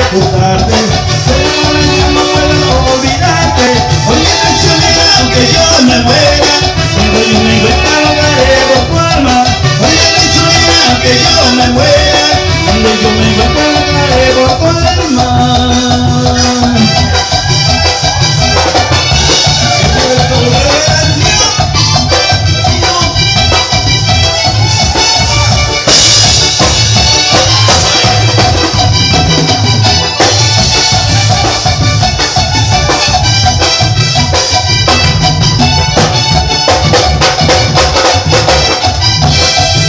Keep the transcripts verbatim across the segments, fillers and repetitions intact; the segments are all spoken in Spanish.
recordarte, pero no puedo olvidarte. Hoy me mencioné aunque yo me muera, cuando yo me encuentre rogaré por tu alma. Hoy me mencioné aunque yo me muera, cuando yo me encuentre rogaré por tu alma.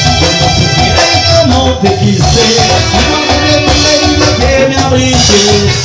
Te quise, me enamoré de la vida que me abriste.